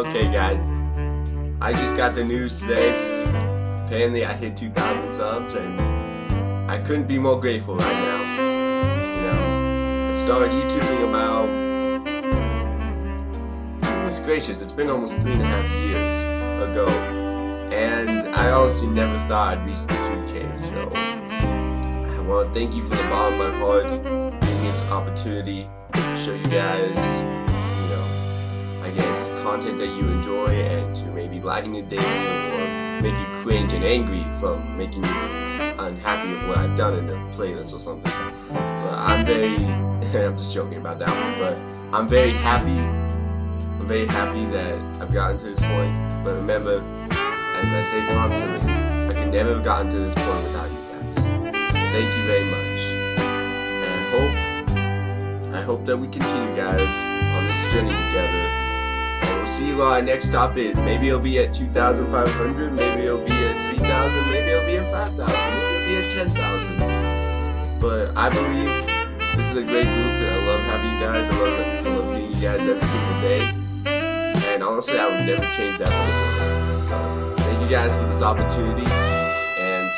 Okay guys, I just got the news today. Apparently I hit 2,000 subs and I couldn't be more grateful right now. You know, I started YouTubing about, goodness gracious, it's been almost 3.5 years ago. And I honestly never thought I'd reach the 2K, so I want to thank you from the bottom of my heart for giving me this opportunity to show you guys, you know, I guess, content that you enjoy and to maybe lighten your day or make you cringe and angry from making you unhappy with what I've done in the playlist or something. But I'm I'm just joking about that one, but I'm very happy that I've gotten to this point. But remember, as I say constantly, I could never have gotten to this point without you guys. Thank you very much. And I hope that we continue, guys, on this journey together. And we'll see what our next stop is. Maybe it'll be at 2,500, maybe it'll be at 3,000, maybe it'll be at 5,000, maybe it'll be at 10,000. But I believe this is a great group and I love having you guys. I love meeting you guys every single day. And honestly, I would never change that for the world. So thank you guys for this opportunity. And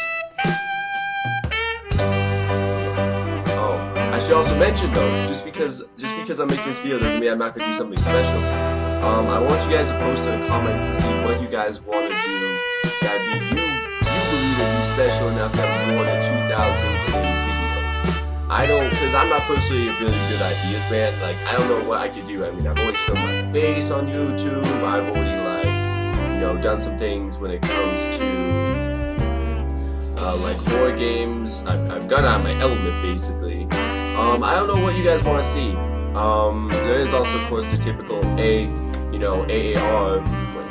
oh, I should also mention though, just because I'm making this video doesn't mean I'm not gonna do something special. I want you guys to post in the comments to see what you guys want to do that you believe would be special enough that we want a 2,000 video. I don't, because I'm not personally a really good ideas man. Like, I don't know what I could do. I mean, I've already shown my face on YouTube. I've already, like, you know, done some things when it comes to like horror games. I've gone out of my element basically. I don't know what you guys want to see. There is also, of course, the typical AAR,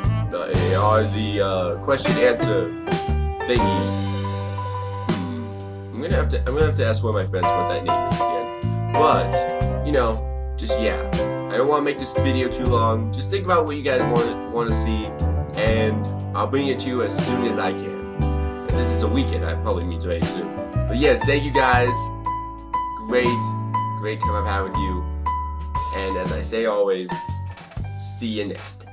the question answer thingy. I'm gonna have to ask one of my friends what that name is again. But you know, just yeah. I don't want to make this video too long. Just think about what you guys want to see, and I'll bring it to you as soon as I can. As this is a weekend, I probably means very soon. But yes, thank you guys. Great time I've had with you. And as I say always, see you next time.